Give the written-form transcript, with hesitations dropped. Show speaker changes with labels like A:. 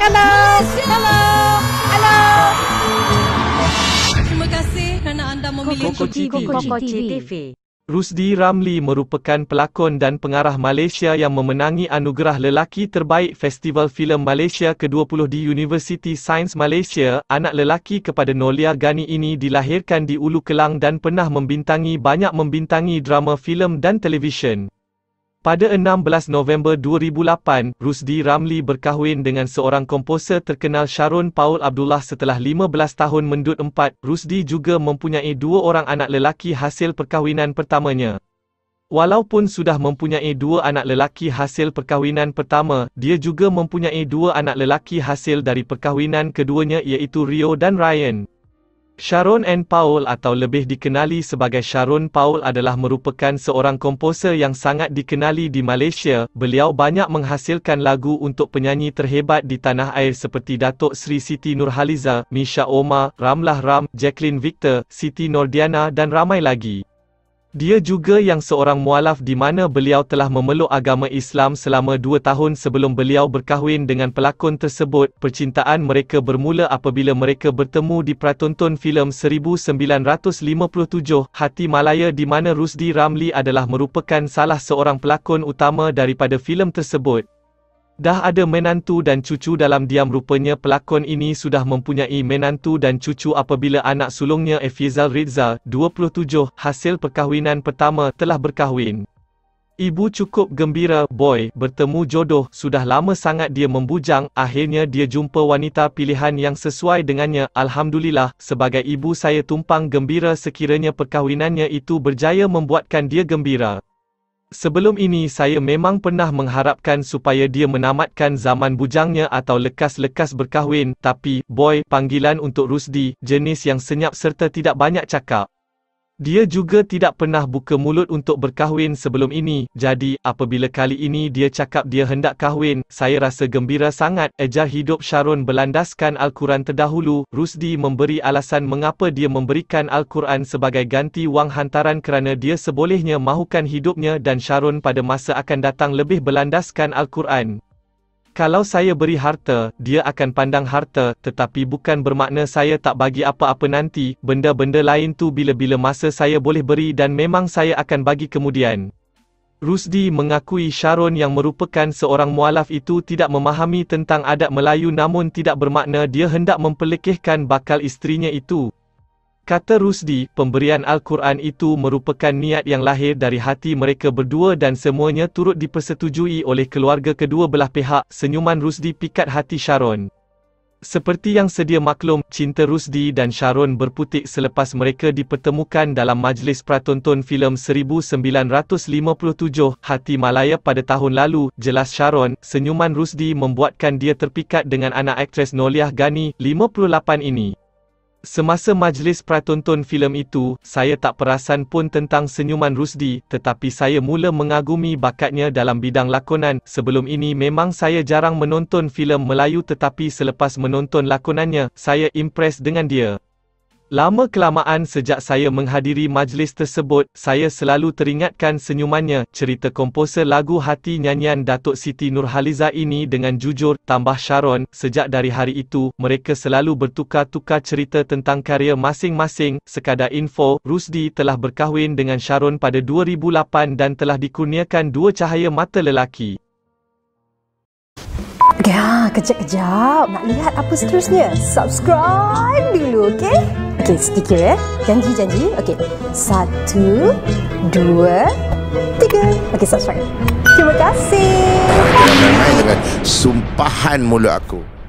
A: Hello. Hello. Hello.
B: Terima kasih kerana anda memilih
A: Koko TV.
C: Rusdi Ramli merupakan pelakon dan pengarah Malaysia yang memenangi anugerah lelaki terbaik Festival Filem Malaysia ke-20 di Universiti Sains Malaysia. Anak lelaki kepada Nolia Gani ini dilahirkan di Ulu Kelang dan pernah membintangi drama filem dan televisyen. Pada 16 November 2008, Rusdi Ramli berkahwin dengan seorang komposer terkenal Sharon Paul Abdullah setelah 15 tahun mendut 4. Rusdi juga mempunyai 2 orang anak lelaki hasil perkahwinan pertamanya. Walaupun sudah mempunyai 2 anak lelaki hasil perkahwinan pertama, dia juga mempunyai 2 anak lelaki hasil dari perkahwinan keduanya iaitu Rio dan Ryan. Sharon N. Paul atau lebih dikenali sebagai Sharon Paul adalah merupakan seorang komposer yang sangat dikenali di Malaysia. Beliau banyak menghasilkan lagu untuk penyanyi terhebat di tanah air seperti Datuk Seri Siti Nurhaliza, Misha Omar, Ramlah Ram, Jacqueline Victor, Siti Nordiana dan ramai lagi. Dia juga yang seorang mualaf di mana beliau telah memeluk agama Islam selama 2 tahun sebelum beliau berkahwin dengan pelakon tersebut. Percintaan mereka bermula apabila mereka bertemu di pratonton filem 1957, Hati Malaya di mana Rusdi Ramli adalah merupakan salah seorang pelakon utama daripada filem tersebut. Dah ada menantu dan cucu dalam diam. Rupanya pelakon ini sudah mempunyai menantu dan cucu apabila anak sulungnya Efizal Rizal, 27, hasil perkahwinan pertama, telah berkahwin. Ibu cukup gembira, boy, bertemu jodoh, sudah lama sangat dia membujang, akhirnya dia jumpa wanita pilihan yang sesuai dengannya. Alhamdulillah, sebagai ibu saya tumpang gembira sekiranya perkahwinannya itu berjaya membuatkan dia gembira. Sebelum ini saya memang pernah mengharapkan supaya dia menamatkan zaman bujangnya atau lekas-lekas berkahwin, tapi, boy, panggilan untuk Rusdi, jenis yang senyap serta tidak banyak cakap. Dia juga tidak pernah buka mulut untuk berkahwin sebelum ini, jadi, apabila kali ini dia cakap dia hendak kahwin, saya rasa gembira sangat. Ejar hidup Sharon berlandaskan Al-Quran terdahulu. Rusdi memberi alasan mengapa dia memberikan Al-Quran sebagai ganti wang hantaran kerana dia sebolehnya mahukan hidupnya dan Sharon pada masa akan datang lebih berlandaskan Al-Quran. Kalau saya beri harta, dia akan pandang harta, tetapi bukan bermakna saya tak bagi apa-apa nanti. Benda-benda lain tu bila-bila masa saya boleh beri dan memang saya akan bagi kemudian. Rusdi mengakui Sharon yang merupakan seorang mualaf itu tidak memahami tentang adat Melayu namun tidak bermakna dia hendak mempelekehkan bakal isterinya itu. Kata Rusdi, pemberian Al-Quran itu merupakan niat yang lahir dari hati mereka berdua dan semuanya turut dipersetujui oleh keluarga kedua belah pihak. Senyuman Rusdi pikat hati Sharon. Seperti yang sedia maklum, cinta Rusdi dan Sharon berputik selepas mereka dipertemukan dalam majlis pratonton filem 1957, Hati Malaya pada tahun lalu. Jelas Sharon, senyuman Rusdi membuatkan dia terpikat dengan anak aktris Nolia Gani, 58 ini. Semasa majlis pratonton filem itu, saya tak perasan pun tentang senyuman Rusdi, tetapi saya mula mengagumi bakatnya dalam bidang lakonan. Sebelum ini memang saya jarang menonton filem Melayu tetapi selepas menonton lakonannya, saya impress dengan dia. Lama kelamaan sejak saya menghadiri majlis tersebut, saya selalu teringatkan senyumannya. Cerita komposer lagu Hati nyanyian Datuk Siti Nurhaliza ini dengan jujur, tambah Sharon. Sejak dari hari itu, mereka selalu bertukar-tukar cerita tentang karya masing-masing. Sekadar info, Rusdi telah berkahwin dengan Sharon pada 2008 dan telah dikurniakan 2 cahaya mata lelaki.
A: Ya, kejap-kejap. Nak lihat apa seterusnya? Subscribe dulu, okey? Okey, sedikit ya. Janji. Okey. 1, 2, 3. Okey, subscribe. Terima kasih.
D: Jangan main dengan sumpahan mulut aku.